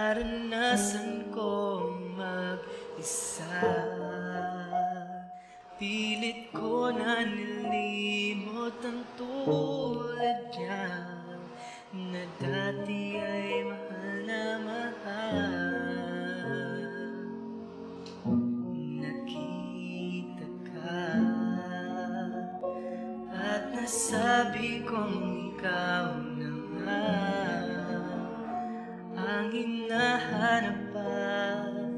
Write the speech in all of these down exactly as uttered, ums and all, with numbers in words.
naranasan kong mag-isa. Pilit ko na nilimot ang tulad niya na dati ay mahal na mahal. Nakita ka at nasabi kong ikaw na nga ang hinahanap at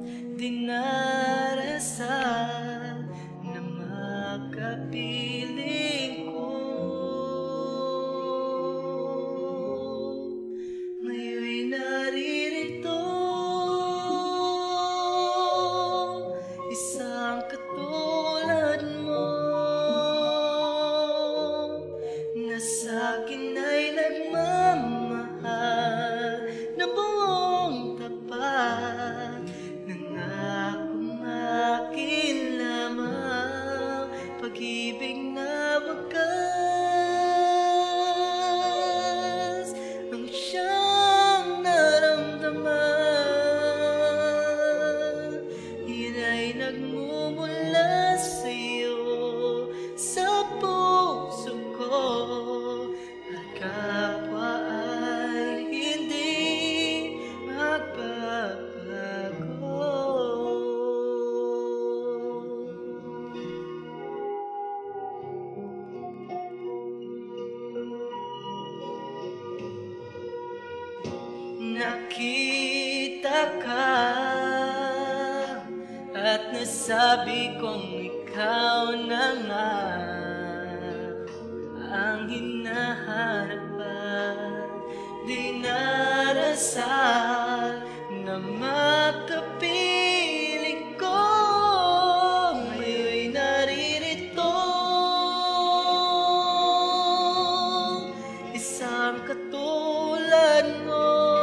dinarasal na makapiling ko. Ngayon'y naririto, isang katulad mo na sa'kin ay nagmamahal na buong tapat. Nangakong akin lamang pag-ibig na wagas ang siyang naramdaman. Yan ay nagmumula sa'yo sa puso ko at kapwa ay hindi magbabago. Nakita ka at nasabi kong ikaw na nga ang hinahanap at dinarasal na makapiling ko. Ngayon'y naririto, isang katulad mo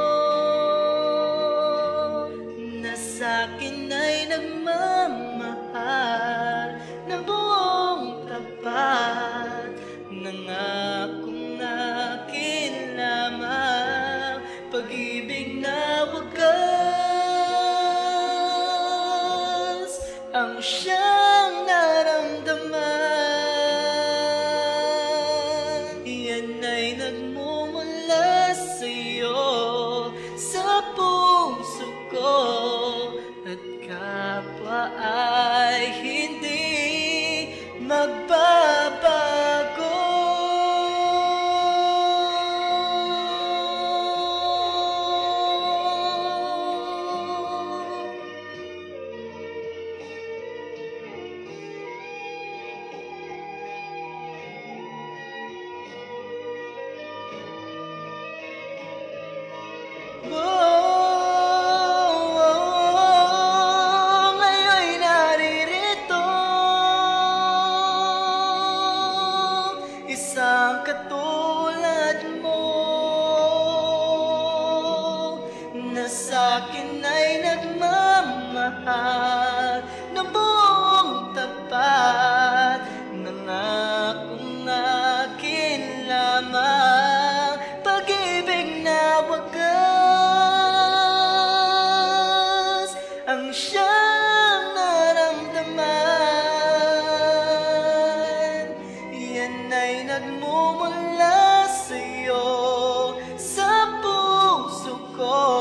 na sa'kin ay nagmamahal na buong tapat. Nangakong akin lamang pag-ibig na wagas ang siyang naramdaman. Yan ay nagmumula sa'yo sa puso ko at kapwa ay hindi magbabago. Ngayon'y naririto, isang katulad mo na sa'kin ay nagmamahal na buong tapat. Nangakong akin lamang pag-ibig na wagas ang siyang naramdaman. Yan ay nagmumula sa'yo sa puso ko